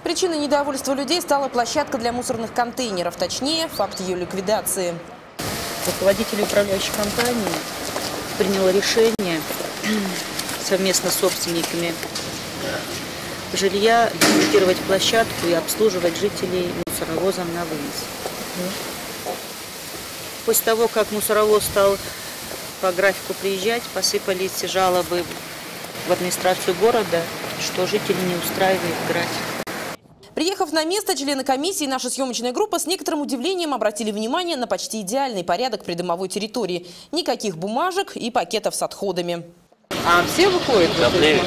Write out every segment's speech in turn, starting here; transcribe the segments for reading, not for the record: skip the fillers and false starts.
Причиной недовольства людей стала площадка для мусорных контейнеров, точнее, факт ее ликвидации. Руководитель управляющей компании принял решение совместно с собственниками жилья демонтировать площадку и обслуживать жителей мусоровозом на вынос. После того, как мусоровоз стал по графику приезжать, посыпались жалобы в администрацию города, что жители не устраивает график. Приехав на место, члены комиссии и наша съемочная группа с некоторым удивлением обратили внимание на почти идеальный порядок придомовой территории. Никаких бумажек и пакетов с отходами. А все выходят? Все выходят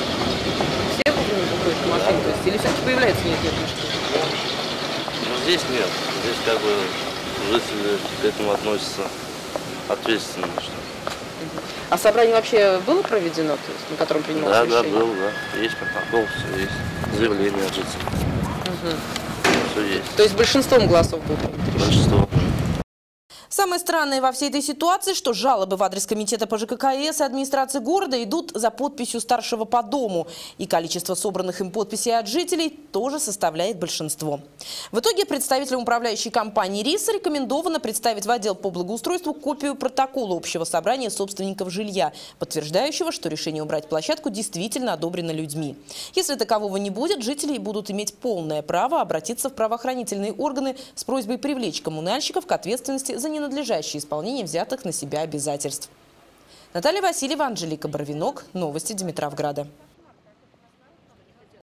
в машину? То есть, или все-таки появляется некие фишки? Ну, здесь нет. Здесь как бы жители к этому относятся ответственно. А собрание вообще было проведено, то есть, на котором принималось решение? Да, было, да. Есть протокол, все есть. Заявление от жителей. Все есть. То есть большинством голосов было принято решение? Большинство. Самое странное во всей этой ситуации, что жалобы в адрес комитета по ЖКХС и администрации города идут за подписью старшего по дому. И количество собранных им подписей от жителей тоже составляет большинство. В итоге представителям управляющей компании РИС рекомендовано представить в отдел по благоустройству копию протокола общего собрания собственников жилья, подтверждающего, что решение убрать площадку действительно одобрено людьми. Если такового не будет, жители будут иметь полное право обратиться в правоохранительные органы с просьбой привлечь коммунальщиков к ответственности за ненадлежащее исполнение взятых на себя обязательств. Наталья Васильева, Анжелика Барвинок. Новости Димитровграда.